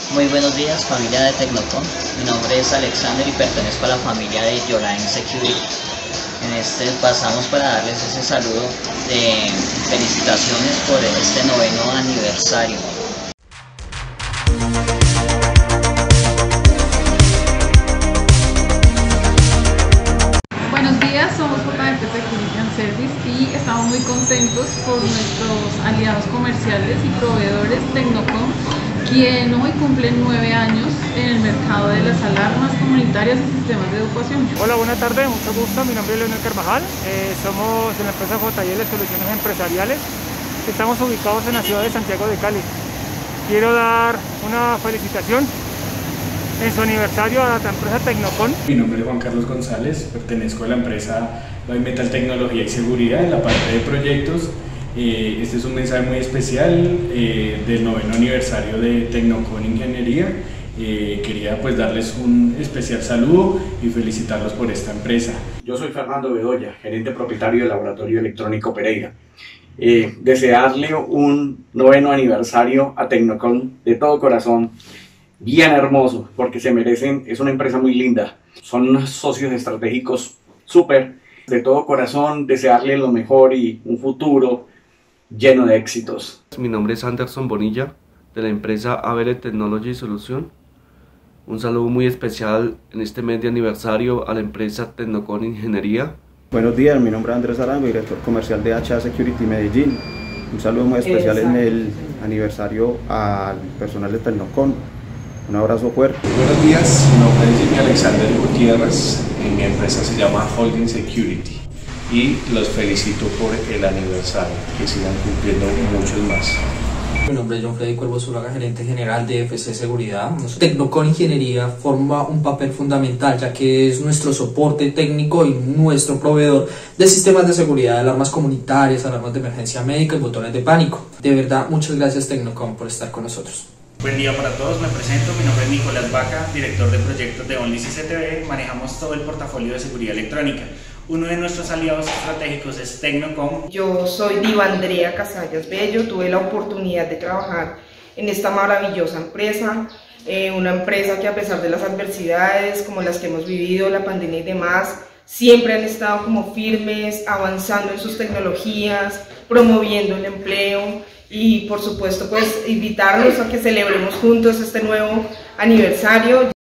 Muy buenos días, familia de Tecnocom. Mi nombre es Alexander y pertenezco a la familia de Yoline Security. Pasamos para darles ese saludo de felicitaciones por este 9º aniversario. Buenos días, somos JP Security and Service y estamos muy contentos por nuestros aliados comerciales y proveedores Tecnocom, quien hoy cumplen 9 años en el mercado de las alarmas comunitarias y sistemas de educación. Hola, buenas tardes, mucho gusto. Mi nombre es Leonel Carvajal. Somos de la empresa JL Soluciones Empresariales. Estamos ubicados en la ciudad de Santiago de Cali. Quiero dar una felicitación en su aniversario a la empresa Tecnocom. Mi nombre es Juan Carlos González, pertenezco a la empresa Metal Tecnología y Seguridad en la parte de proyectos. Este es un mensaje muy especial del 9º aniversario de Tecnocom Ingeniería. Quería pues darles un especial saludo y felicitarlos por esta empresa. Yo soy Fernando Bedoya, gerente propietario del Laboratorio Electrónico Pereira. Desearle un 9º aniversario a Tecnocom de todo corazón, bien hermoso, porque se merecen, es una empresa muy linda, son unos socios estratégicos súper, de todo corazón desearle lo mejor y un futuro lleno de éxitos. Mi nombre es Anderson Bonilla, de la empresa Avere Technology Solution. Un saludo muy especial en este mes de aniversario a la empresa Tecnocom Ingeniería. Buenos días, mi nombre es Andrés Arango, director comercial de HA Security Medellín. Un saludo muy especial en el aniversario al personal de Tecnocom. Un abrazo fuerte. Buenos días, mi nombre es Jimmy Alexander Gutiérrez y mi empresa se llama Holding Security y los felicito por el aniversario, que sigan cumpliendo muchos más. Mi nombre es John Freddy Cuervo Zuluaga, gerente general de FC Seguridad. Tecnocom Ingeniería forma un papel fundamental, ya que es nuestro soporte técnico y nuestro proveedor de sistemas de seguridad, alarmas comunitarias, alarmas de emergencia médica y botones de pánico. De verdad, muchas gracias Tecnocom por estar con nosotros. Buen día para todos, me presento, mi nombre es Nicolás Vaca, director de proyectos de Only CCTV. Manejamos todo el portafolio de seguridad electrónica. Uno de nuestros aliados estratégicos es Tecnocom. Yo soy Diva Andrea Casallas Bello, tuve la oportunidad de trabajar en esta maravillosa empresa, una empresa que a pesar de las adversidades como las que hemos vivido, la pandemia y demás, siempre han estado como firmes, avanzando en sus tecnologías, promoviendo el empleo y por supuesto pues invitarlos a que celebremos juntos este nuevo aniversario.